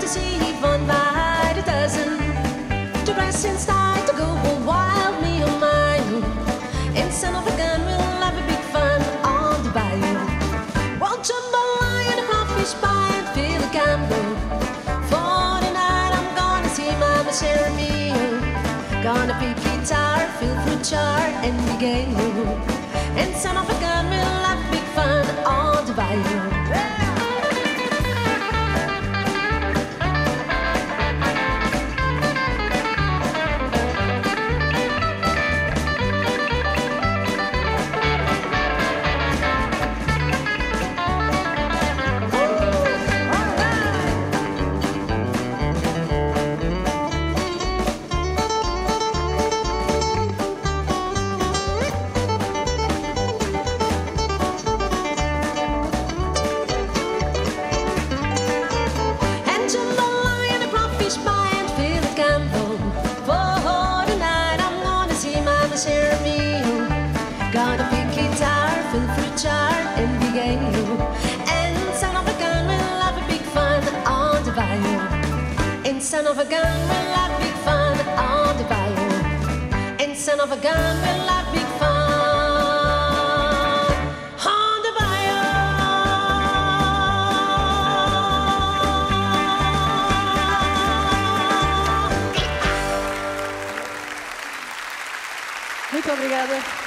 see van bij de dozen. To rest in style, to go wild, me on my own. And son of a gun, we'll have a big fun on the bayou. Well, jambalaya and a crawfish pie and fill a candle. For tonight I'm gonna see Mama share me. Gonna pick guitar, fill fruit jar, and be gay. And son of a gun, we'll have big fun on the bayou. Gonna pick guitar, fill fruit jar, and be gay. And son of a gun, we'll have a big fun on the bayou. And son of a gun, we'll have big fun on the bayou. And son of a gun, we'll have big fun on the bayou. Muito obrigada.